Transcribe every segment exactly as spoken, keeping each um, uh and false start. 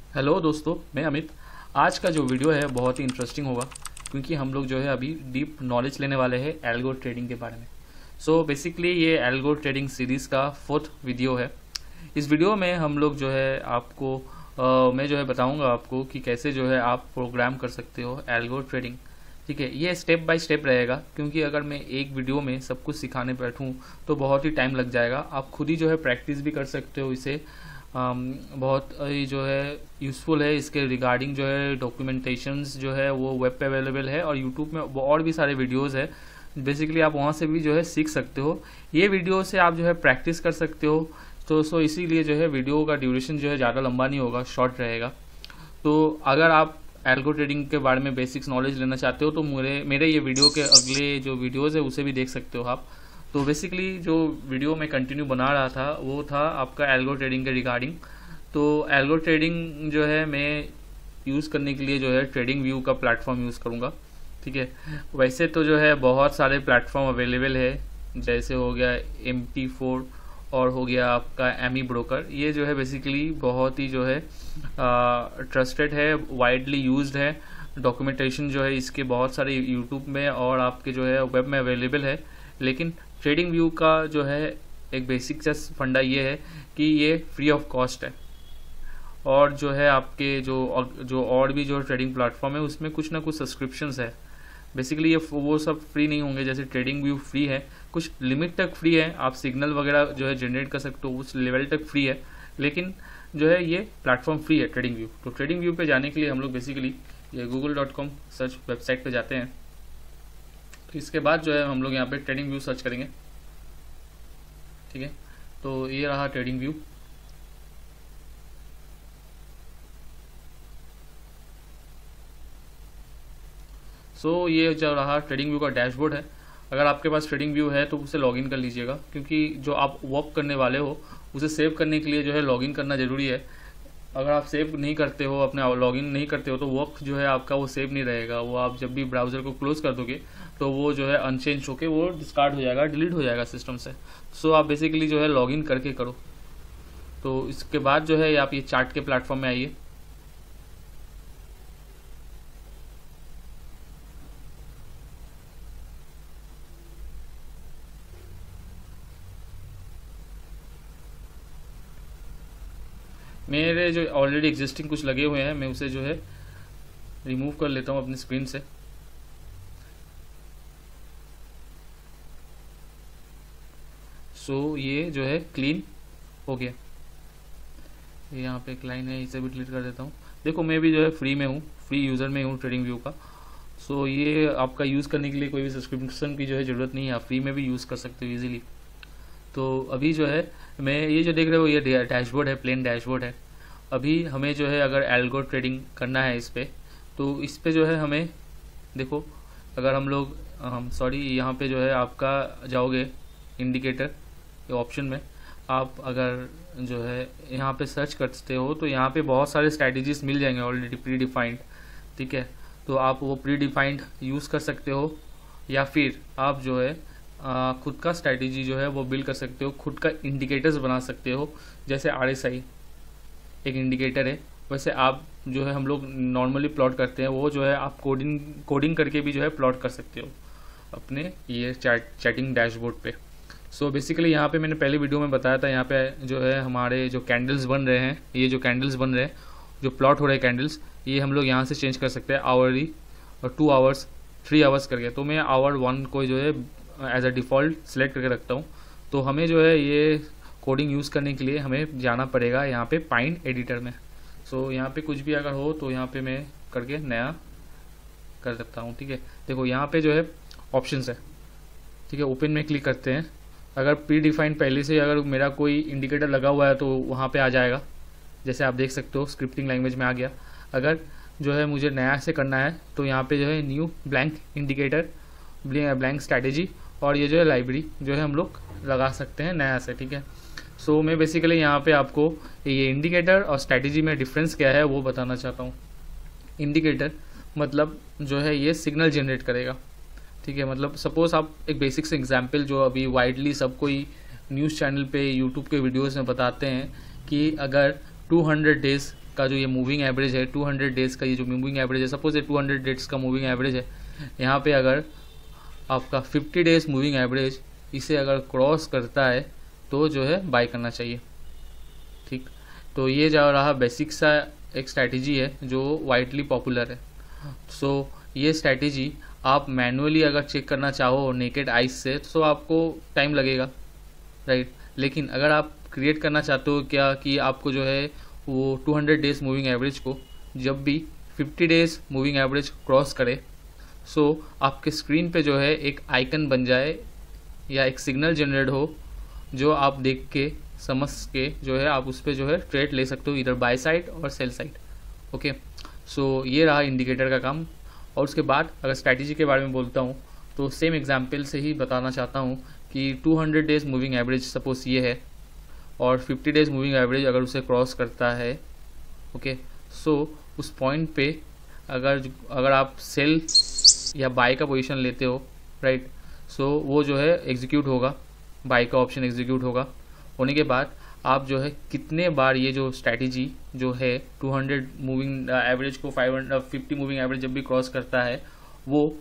Hello दोस्तों, मैं अमित। आज का जो वीडियो है बहुत ही इंटरेस्टिंग होगा क्योंकि हम लोग जो है अभी डीप नॉलेज लेने वाले हैं एल्गो ट्रेडिंग के बारे में। सो so बेसिकली ये एल्गो ट्रेडिंग सीरीज़ का फोर्थ वीडियो है। इस वीडियो में हम लोग जो है आपको आ, मैं जो है बताऊंगा आपको कि कैसे जो है आप प्रोग्राम कर सकते हो एल्गो ट्रेडिंग। ठीक है, ये स्टेप बाय स्टेप रहेगा क्योंकि अगर मैं एक वीडियो में सब कुछ सिखाने बैठूं तो बहुत ही टाइम लग जाएगा। आप खुद ही जो है प्रैक्टिस भी कर सकते हो इसे। um, बहुत ही जो है यूज़फुल है। इसके रिगार्डिंग जो है डॉक्यूमेंटेशंस जो है वो वेब पे अवेलेबल है और यूट्यूब में और भी सारे वीडियोस है। बेसिकली आप वहाँ से भी जो है सीख सकते हो। ये वीडियो से आप जो है प्रैक्टिस कर सकते हो। तो सो इसीलिए जो है वीडियो का ड्यूरेशन जो है ज़्यादा लंबा नहीं होगा, शॉर्ट रहेगा। तो अगर आप एल्गो ट्रेडिंग के बारे में बेसिक्स नॉलेज लेना चाहते हो तो मेरे मेरे ये वीडियो के अगले जो वीडियोज़ है उसे भी देख सकते हो आप। तो बेसिकली जो वीडियो मैं कंटिन्यू बना रहा था वो था आपका एल्गो ट्रेडिंग के रिगार्डिंग। तो एल्गो ट्रेडिंग जो है मैं यूज़ करने के लिए जो है ट्रेडिंग व्यू का प्लेटफॉर्म यूज़ करूँगा। ठीक है, वैसे तो जो है बहुत सारे प्लेटफॉर्म अवेलेबल है, जैसे हो गया एम टी फोर और हो गया आपका एमी ब्रोकर। ये जो है बेसिकली बहुत ही जो है ट्रस्टेड है, वाइडली यूज्ड है। डॉक्यूमेंटेशन जो है इसके बहुत सारे यूट्यूब में और आपके जो है वेब में अवेलेबल है। लेकिन ट्रेडिंग व्यू का जो है एक बेसिक जस्ट फंडा ये है कि ये फ्री ऑफ कॉस्ट है। और जो है आपके जो जो और भी जो ट्रेडिंग प्लेटफॉर्म है उसमें कुछ ना कुछ सब्सक्रिप्शंस है। बेसिकली ये वो सब फ्री नहीं होंगे, जैसे ट्रेडिंग व्यू फ्री है, कुछ लिमिट तक फ्री है। आप सिग्नल वगैरह जो है जनरेट कर सकते हो, उस लेवल तक फ्री है। लेकिन जो है ये प्लेटफॉर्म फ्री है ट्रेडिंग व्यू। तो ट्रेडिंग व्यू पे जाने के लिए हम लोग बेसिकली ये Google dot com search website पे जाते हैं। तो इसके बाद जो है हम लोग यहाँ पे ट्रेडिंग व्यू सर्च करेंगे। ठीक है, तो ये रहा ट्रेडिंग व्यू। सो so, ये जो रहा ट्रेडिंग व्यू का डैशबोर्ड है। अगर आपके पास ट्रेडिंग व्यू है तो उसे लॉगिन कर लीजिएगा क्योंकि जो आप वर्क करने वाले हो उसे सेव करने के लिए जो है लॉगिन करना ज़रूरी है। अगर आप सेव नहीं करते हो, अपने लॉगिन नहीं करते हो, तो वर्क जो है आपका वो सेव नहीं रहेगा। वो आप जब भी ब्राउज़र को क्लोज कर दोगे तो वो जो है अनचेंज होके वो डिस्कार्ड हो जाएगा, डिलीट हो जाएगा सिस्टम से। सो आप बेसिकली जो है लॉगिन करके करो। तो इसके बाद जो है आप ये चार्ट के प्लेटफॉर्म में आइए। मेरे जो ऑलरेडी एग्जिस्टिंग कुछ लगे हुए हैं मैं उसे जो है रिमूव कर लेता हूँ अपनी स्क्रीन से। सो so, ये जो है क्लीन हो गया। ये यहाँ पे एक लाइन है, इसे भी डिलीट कर देता हूँ। देखो मैं भी जो है फ्री में हूँ, फ्री यूज़र में हूँ ट्रेडिंग व्यू का। सो so, ये आपका यूज़ करने के लिए कोई भी सब्सक्रिप्शन की जो है ज़रूरत नहीं है, आप फ्री में भी यूज़ कर सकते हो इजीली। तो अभी जो है मैं ये जो देख रहे हो ये डैशबोर्ड है, प्लेन डैशबोर्ड है। अभी हमें जो है अगर एल्गो ट्रेडिंग करना है इस पर, तो इस पर जो है हमें देखो, अगर हम लोग हम सॉरी यहाँ पे जो है आपका जाओगे इंडिकेटर ऑप्शन में, आप अगर जो है यहाँ पे सर्च करते हो तो यहाँ पे बहुत सारे स्ट्रैटेजीज मिल जाएंगे ऑलरेडी प्री डिफाइंड। ठीक है, तो आप वो प्री डिफाइंड यूज़ कर सकते हो या फिर आप जो है आ, खुद का स्ट्रैटेजी जो है वो बिल्ड कर सकते हो, खुद का इंडिकेटर्स बना सकते हो। जैसे आर एस आई एक इंडिकेटर है, वैसे आप जो है हम लोग नॉर्मली प्लॉट करते हैं, वो जो है आप कोडिंग कोडिंग करके भी जो है प्लॉट कर सकते हो अपने ये चैट चैटिंग डैशबोर्ड पे। सो so बेसिकली यहाँ पे मैंने पहले वीडियो में बताया था, यहाँ पे जो है हमारे जो कैंडल्स बन रहे हैं, ये जो कैंडल्स बन रहे हैं, जो प्लॉट हो रहे हैं कैंडल्स, ये हम लोग यहाँ से चेंज कर सकते हैं आवरली और टू आवर्स थ्री आवर्स करके। तो मैं आवर वन को जो है एज अ डिफ़ॉल्ट सेलेक्ट करके रखता हूँ। तो हमें जो है ये कोडिंग यूज़ करने के लिए हमें जाना पड़ेगा यहाँ पे पाइन एडिटर में। सो so, यहाँ पे कुछ भी अगर हो तो यहाँ पे मैं करके नया कर सकता हूँ। ठीक है, देखो यहाँ पे जो है ऑप्शंस है। ठीक है, ओपन में क्लिक करते हैं। अगर प्री डिफाइंड पहले से अगर मेरा कोई इंडिकेटर लगा हुआ है तो वहाँ पे आ जाएगा, जैसे आप देख सकते हो स्क्रिप्टिंग लैंग्वेज में आ गया। अगर जो है मुझे नया से करना है तो यहाँ पे जो है new blank indicator, blank strategy, और ये जो है लाइब्रेरी जो है हम लोग लगा सकते हैं नया से। ठीक है, सो so, मैं बेसिकली यहाँ पे आपको ये इंडिकेटर और स्ट्रैटेजी में डिफरेंस क्या है वो बताना चाहता हूँ। इंडिकेटर मतलब जो है ये सिग्नल जनरेट करेगा। ठीक है, मतलब सपोज आप एक बेसिक से एग्जांपल जो अभी वाइडली सब कोई न्यूज़ चैनल पे यूट्यूब के वीडियोस में बताते हैं कि अगर टू हंड्रेड डेज का जो ये मूविंग एवरेज है टू हंड्रेड डेज़ का, ये जो मूविंग एवरेज है, सपोज ये टू हंड्रेड डेज़ का मूविंग एवरेज है, यहाँ पे अगर आपका फिफ्टी डेज़ मूविंग एवरेज इसे अगर क्रॉस करता है तो जो है बाय करना चाहिए। ठीक, तो ये जा रहा बेसिक सा एक स्ट्रैटेजी है जो वाइडली पॉपुलर है। सो so, ये स्ट्रैटेजी आप मैनुअली अगर चेक करना चाहो नेकेड आइज से तो आपको टाइम लगेगा, राइट। लेकिन अगर आप क्रिएट करना चाहते हो क्या कि आपको जो है वो two hundred days moving average को जब भी fifty days moving average cross करे, सो so, आपके स्क्रीन पे जो है एक आइकन बन जाए या एक सिग्नल जनरेट हो जो आप देख के समझ के जो है आप उस पर जो है ट्रेड ले सकते हो, इधर बाय साइड और सेल साइड। ओके, सो ये रहा इंडिकेटर का काम। और उसके बाद अगर स्ट्रैटेजी के बारे में बोलता हूँ तो सेम एग्जांपल से ही बताना चाहता हूँ कि two hundred days moving average suppose ये है और फिफ्टी डेज मूविंग एवरेज अगर उसे क्रॉस करता है, ओके, सो उस पॉइंट पे अगर अगर आप सेल या बाय का पोजीशन लेते हो, राइट, सो वो जो है एग्जीक्यूट होगा, बाय का ऑप्शन एग्जीक्यूट होगा। होने के बाद आप जो है कितने बार ये जो स्ट्रैटेजी जो है टू हंड्रेड मूविंग एवरेज को five hundred fifty moving average जब भी क्रॉस करता है, वो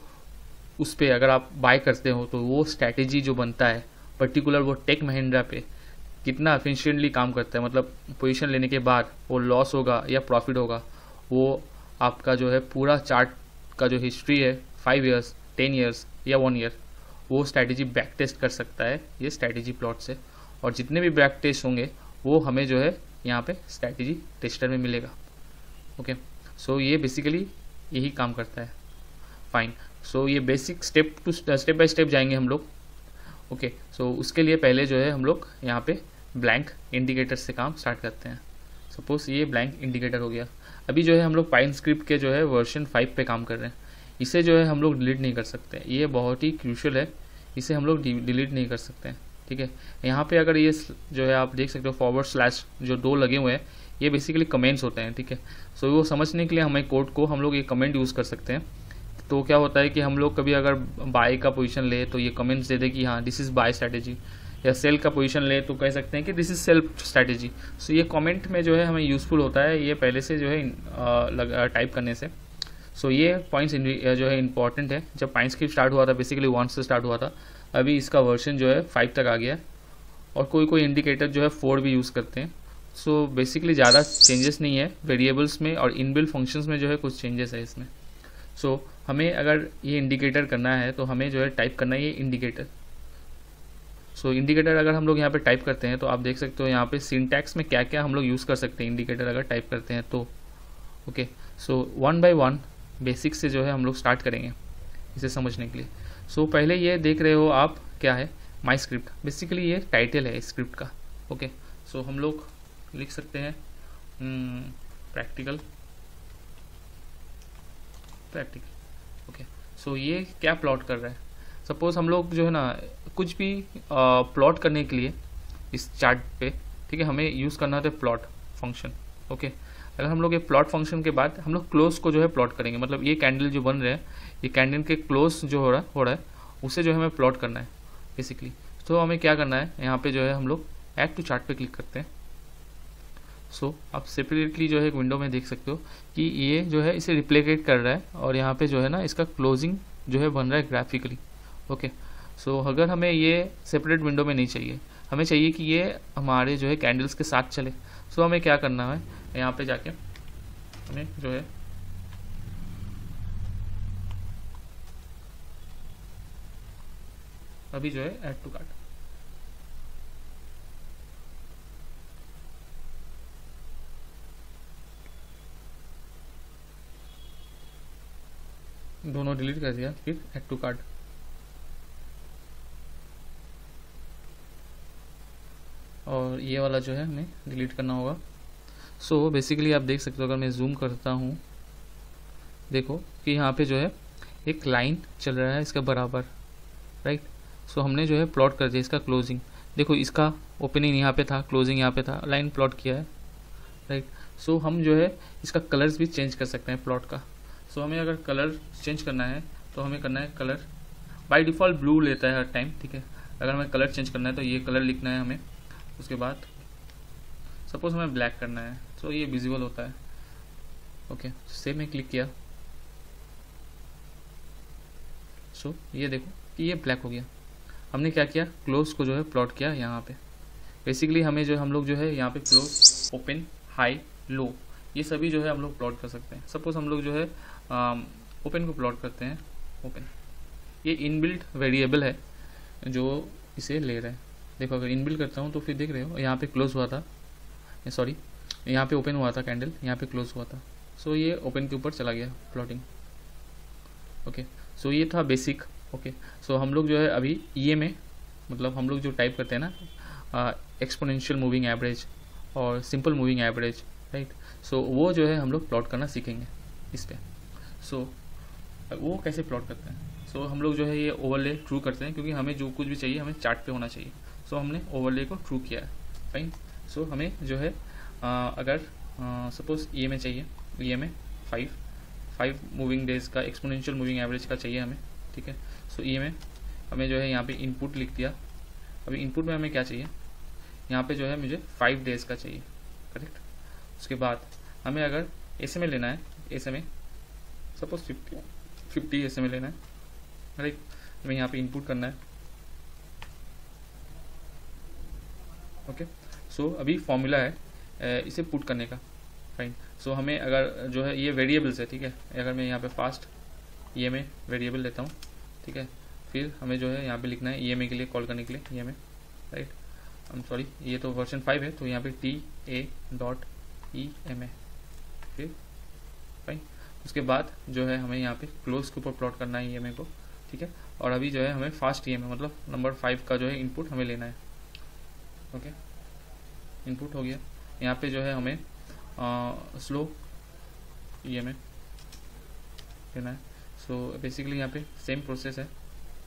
उस पर अगर आप बाय करते हो तो वो स्ट्रैटेजी जो बनता है पर्टिकुलर वो टेक महिंद्रा पे कितना एफिशिएंटली काम करता है, मतलब पोजीशन लेने के बाद वो लॉस होगा या प्रॉफिट होगा, वो आपका जो है पूरा चार्ट का जो हिस्ट्री है फाइव ईयर्स टेन ईयर्स या वन ईयर, वो स्ट्रैटेजी बैक टेस्ट कर सकता है ये स्ट्रैटेजी प्लॉट से। और जितने भी बैक टेस्ट होंगे वो हमें जो है यहाँ पे स्ट्रैटेजी टेस्टर में मिलेगा। ओके, सो ये बेसिकली यही काम करता है। फाइन, सो ये basic step to step by step जाएंगे हम लोग। ओके, सो उसके लिए पहले जो है हम लोग यहाँ पे ब्लैंक इंडिकेटर से काम स्टार्ट करते हैं। सपोज ये ब्लैंक इंडिकेटर हो गया। अभी जो है हम लोग पाइन स्क्रिप्ट के जो है वर्जन फाइव पे काम कर रहे हैं। इसे जो है हम लोग डिलीट नहीं कर सकते, ये बहुत ही क्रूशियल है, इसे हम लोग डिलीट नहीं कर सकते हैं। ठीक है, यहाँ पे अगर ये जो है आप देख सकते हो फॉरवर्ड स्लैश जो दो लगे हुए हैं, ये बेसिकली कमेंट्स होते हैं। ठीक है, सो वो समझने के लिए हमें कोड को हम लोग ये कमेंट यूज़ कर सकते हैं। तो क्या होता है कि हम लोग कभी अगर बाय का पोजीशन ले तो ये कमेंट्स दे दे कि हाँ दिस इज़ बाय स्ट्रैटेजी, या सेल का पोजीशन ले तो कह सकते हैं कि this is sell strategy. So ये कमेंट में जो है हमें यूज़फुल होता है ये पहले से जो है टाइप करने से। सो so, ये पॉइंट्स जो है इंपॉर्टेंट है। जब पाइन स्क्रिप्ट स्टार्ट हुआ था बेसिकली वन से स्टार्ट हुआ था, अभी इसका वर्जन जो है फाइव तक आ गया है और कोई कोई इंडिकेटर जो है फोर भी यूज़ करते हैं। सो so, बेसिकली ज़्यादा चेंजेस नहीं है वेरिएबल्स में और इनबिल्ट फंक्शंस में जो है कुछ चेंजेस है इसमें। सो so, हमें अगर ये इंडिकेटर करना है तो हमें जो है टाइप करना है ये इंडिकेटर। सो so, इंडिकेटर अगर हम लोग यहाँ पे टाइप करते हैं तो आप देख सकते हो यहाँ पे सिंटैक्स में क्या क्या हम लोग यूज़ कर सकते हैं इंडिकेटर अगर टाइप करते हैं तो। Okay, so one by one basic से जो है हम लोग स्टार्ट करेंगे इसे समझने के लिए। सो so, पहले ये देख रहे हो आप क्या है माई स्क्रिप्ट, बेसिकली ये टाइटल है स्क्रिप्ट का। ओके, सो हम लोग लिख सकते हैं प्रैक्टिकल प्रैक्टिकल ओके, सो ये क्या प्लॉट कर रहा है। सपोज हम लोग जो है ना कुछ भी प्लॉट करने के लिए इस चार्ट पे, ठीक है, हमें यूज़ करना होता है प्लॉट फंक्शन। ओके, अगर हम लोग ये प्लॉट फंक्शन के बाद हम लोग क्लोज को जो है प्लॉट करेंगे, मतलब ये कैंडल जो बन रहे हैं ये कैंडल के क्लोज जो हो रहा है हो रहा है उसे जो है हमें प्लॉट करना है बेसिकली। तो हमें क्या करना है, यहाँ पे जो है हम लोग ऐड टू चार्ट पे क्लिक करते हैं। सो so, आप सेपरेटली जो है एक विंडो में देख सकते हो कि ये जो है इसे रिप्लिकेट कर रहा है और यहाँ पे जो है ना इसका क्लोजिंग जो है बन रहा है ग्राफिकली। ओके, सो अगर हमें ये सेपरेट विंडो में नहीं चाहिए, हमें चाहिए कि ये हमारे जो है कैंडल्स के साथ चले। सो so, हमें क्या करना है, यहाँ पे जाके हमें जो है अभी जो है ऐड टू कार्ट, दोनों डिलीट कर दिया, फिर ऐड टू कार्ट। और ये वाला जो है हमें डिलीट करना होगा। सो so, बेसिकली आप देख सकते हो अगर मैं जूम करता हूँ, देखो कि यहाँ पे जो है एक लाइन चल रहा है इसका बराबर, राइट। सो so, हमने जो है प्लॉट कर दिया इसका क्लोजिंग। देखो इसका ओपनिंग यहाँ पे था, क्लोजिंग यहाँ पे था, लाइन प्लॉट किया है, राइट। सो so, हम जो है इसका कलर्स भी चेंज कर सकते हैं प्लॉट का। सो so, हमें अगर कलर चेंज करना है तो हमें करना है कलर, बाय डिफ़ॉल्ट ब्लू लेता है हर टाइम, ठीक है। अगर हमें कलर चेंज करना है तो ये कलर लिखना है हमें। उसके बाद सपोज हमें ब्लैक करना है, तो ये विजिबल होता है, ओके, सेव में क्लिक किया, सो ये देखो कि ये ब्लैक हो गया। हमने क्या किया, क्लोज को जो है प्लॉट किया यहाँ पे। बेसिकली हमें जो हम लोग जो है यहाँ पे क्लोज, ओपन, हाई, लो, ये सभी जो है हम लोग प्लॉट कर सकते हैं। सपोज हम लोग जो है ओपन को प्लॉट करते हैं, ओपन, ये इनबिल्ट वेरिएबल है जो इसे ले रहा है। देखो अगर इनबिल्ट करता हूँ तो फिर देख रहे हो यहाँ पे क्लोज हुआ था, सॉरी यहाँ पे ओपन हुआ था कैंडल, यहाँ पे क्लोज हुआ था, सो ये ओपन के ऊपर चला गया प्लॉटिंग। ओके, सो ये था बेसिक। ओके, सो हम लोग जो है अभी ये में मतलब हम लोग जो टाइप करते हैं ना एक्सपोनेंशियल मूविंग एवरेज और simple moving average, right, so वो जो है हम लोग प्लॉट करना सीखेंगे इस पर। सो so, वो कैसे प्लॉट करते हैं, सो so, हम लोग जो है ये ओवरले ट्रू करते हैं क्योंकि हमें जो कुछ भी चाहिए हमें चार्ट पे होना चाहिए। सो so, हमने ओवरले को ट्रू किया है, फाइन। सो so, हमें जो है आ, अगर सपोज ई में चाहिए, ई में फाइव फाइव मूविंग डेज का एक्सपोनेंशियल मूविंग एवरेज का चाहिए हमें, ठीक है। सो ई में हमें जो है यहाँ पे इनपुट लिख दिया। अभी इनपुट में हमें क्या चाहिए, यहाँ पे जो है मुझे फाइव डेज का चाहिए, करेक्ट। उसके बाद हमें अगर एस में लेना है, एस में सपोज फिफ्टी फिफ्टी एस में लेना है, राइट, हमें यहाँ पे इनपुट करना है। ओके, सो अभी फॉर्मूला है इसे पुट करने का, फाइन। सो हमें अगर जो है ये वेरिएबल्स है, ठीक है, अगर मैं यहाँ पे fast E M A variable लेता हूँ, ठीक है, फिर हमें जो है यहाँ पे लिखना है ई एम ए के लिए कॉल करने के लिए E M A, right, I am sorry ये तो वर्जन फाइव है, तो यहाँ पे T A dot E M A, फिर फाइन। उसके बाद जो है हमें यहाँ पे क्लोज के ऊपर प्लॉट करना है ई एम ए को, ठीक है। और अभी जो है हमें फास्ट ई एम ए मतलब नंबर फाइव का जो है इनपुट हमें लेना है। ओके, इनपुट हो गया। यहाँ पे जो है हमें स्लो ई एम ए लेना है। सो बेसिकली यहाँ पे सेम प्रोसेस है,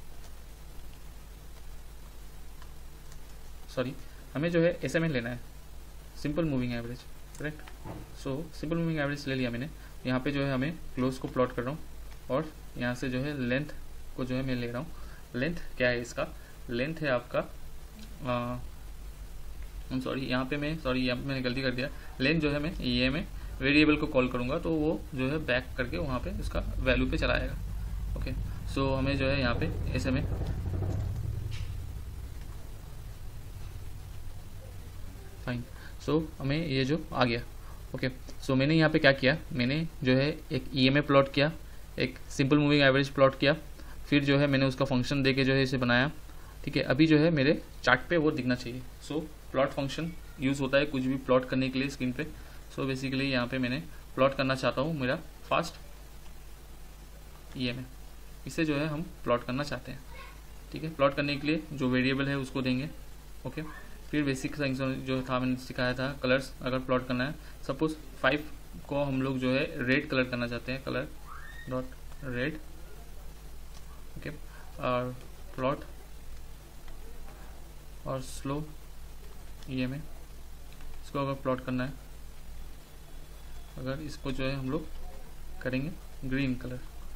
सॉरी हमें जो है एस एम ए लेना है, simple moving average, correct. So simple moving average ले लिया मैंने। यहाँ पे जो है हमें क्लोज को प्लॉट कर रहा हूँ और यहाँ से जो है लेंथ को जो है मैं ले रहा हूँ। लेंथ क्या है इसका, लेंथ है आपका सॉरी यहाँ पे मैं सॉरी यहाँ पे मैंने गलती कर दिया। लेंथ जो है मैं ये में वेरिएबल को कॉल करूँगा तो वो जो है बैक करके वहाँ पे उसका वैल्यू पे चला आएगा। ओके, सो हमें जो है यहाँ पे S M A fine. So हमें ये जो आ गया। ओके, सो मैंने यहाँ पे क्या किया, मैंने जो है एक ई एम ए प्लॉट किया, एक सिंपल मूविंग एवरेज प्लॉट किया, फिर जो है मैंने उसका फंक्शन दे के जो है इसे बनाया, ठीक है। अभी जो है मेरे चार्ट पे वो दिखना चाहिए। सो प्लॉट फंक्शन यूज़ होता है कुछ भी प्लॉट करने के लिए स्क्रीन पे। सो बेसिकली यहाँ पे मैंने प्लॉट करना चाहता हूँ मेरा फास्ट ई एम ए, इसे जो है हम प्लॉट करना चाहते हैं, ठीक है। प्लॉट करने के लिए जो वेरिएबल है उसको देंगे। ओके, फिर बेसिक जो था मैंने सिखाया था कलर्स, अगर प्लॉट करना है सपोज फाइव को हम लोग जो है रेड कलर करना चाहते हैं, कलर डॉट रेड, ओके, और प्लॉट और स्लो ई एम ए इसको अगर प्लॉट करना है, अगर इसको जो है हम लोग करेंगे ग्रीन कलर,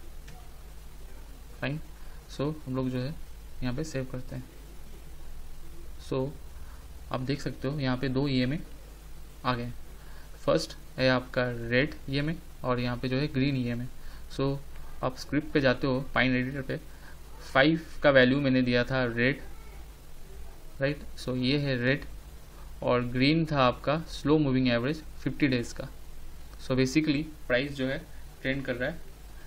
फाइन। सो हम लोग जो है यहाँ पे सेव करते हैं। सो आप देख सकते हो यहाँ पे दो ई एम ए आ गए। फर्स्ट है आपका रेड ई एम ए और यहाँ पे जो है ग्रीन ई एम ए। सो आप स्क्रिप्ट पे जाते हो, पाइन एडिटर पे, फाइव का वैल्यू मैंने दिया था रेड, राइट। सो ये है रेड और ग्रीन था आपका slow moving average fifty days का। सो so बेसिकली प्राइस जो है ट्रेंड कर रहा है,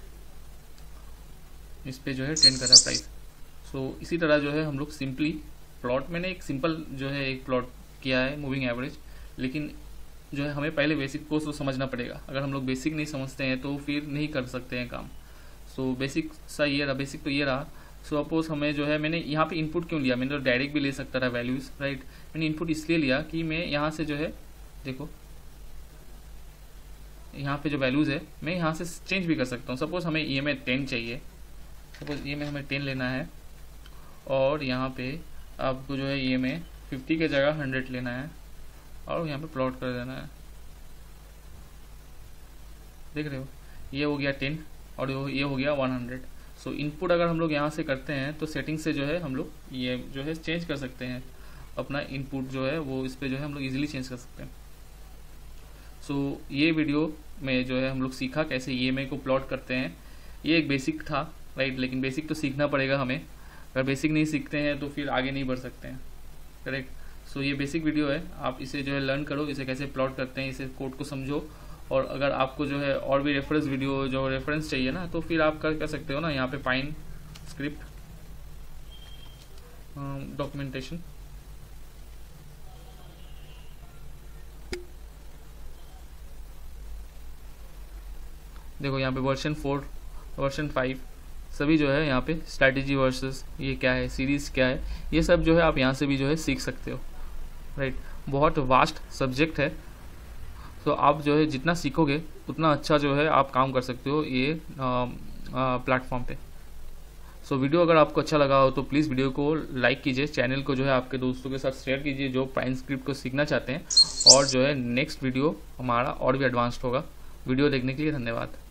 इस पे जो है ट्रेंड कर रहा है प्राइस। सो so इसी तरह जो है हम लोग सिंपली प्लॉट, मैंने एक सिंपल जो है एक प्लॉट किया है मूविंग एवरेज, लेकिन जो है हमें पहले बेसिक को तो समझना पड़ेगा। अगर हम लोग बेसिक नहीं समझते हैं तो फिर नहीं कर सकते हैं काम। सो so बेसिक सा ये रहा, बेसिक तो ये रहा। सो सपोज हमें जो है मैंने यहाँ पे इनपुट क्यों लिया, मैंने तो डायरेक्ट भी ले सकता था वैल्यूज़, राइट। मैंने इनपुट इसलिए लिया कि मैं यहाँ से जो है देखो यहाँ पे जो वैल्यूज़ है मैं यहाँ से चेंज भी कर सकता हूँ। सपोज हमें ई एम ए टेन चाहिए, सपोज ई एम ए हमें टेन लेना है और यहाँ पे आपको जो है ई एम ए फिफ्टी के जगह हंड्रेड लेना है और यहाँ पे प्लॉट कर देना है। देख रहे हो, ये हो गया टेन और ये हो गया वन हंड्रेड। सो इनपुट अगर हम लोग यहाँ से करते हैं तो सेटिंग से जो है हम लोग ये जो है चेंज कर सकते हैं अपना इनपुट जो है वो, इस पर जो है हम लोग इजीली चेंज कर सकते हैं। सो so, ये वीडियो में जो है हम लोग सीखा कैसे ई एम आई को प्लॉट करते हैं। ये एक बेसिक था, राइट, लेकिन बेसिक तो सीखना पड़ेगा हमें। अगर बेसिक नहीं सीखते हैं तो फिर आगे नहीं बढ़ सकते हैं, करेक्ट। सो so, ये बेसिक वीडियो है, आप इसे जो है लर्न करो, इसे कैसे प्लॉट करते हैं, इसे कोड को समझो। और अगर आपको जो है और भी रेफरेंस वीडियो जो रेफरेंस चाहिए ना, तो फिर आप कर कर सकते हो ना, यहाँ पे पाइन स्क्रिप्ट डॉक्यूमेंटेशन, देखो यहाँ पे वर्जन फोर, वर्जन फाइव, सभी जो है यहाँ पे स्ट्रैटेजी वर्सेस ये क्या है, सीरीज़ क्या है, ये सब जो है आप यहाँ से भी जो है सीख सकते हो, राइट। बहुत वास्ट सब्जेक्ट है, तो आप जो है जितना सीखोगे उतना अच्छा जो है आप काम कर सकते हो ये प्लेटफॉर्म पे। सो so, वीडियो अगर आपको अच्छा लगा हो तो प्लीज़ वीडियो को लाइक कीजिए, चैनल को जो है आपके दोस्तों के साथ शेयर कीजिए जो पाइन स्क्रिप्ट को सीखना चाहते हैं, और जो है नेक्स्ट वीडियो हमारा और भी एडवांस्ड होगा। वीडियो देखने के लिए धन्यवाद।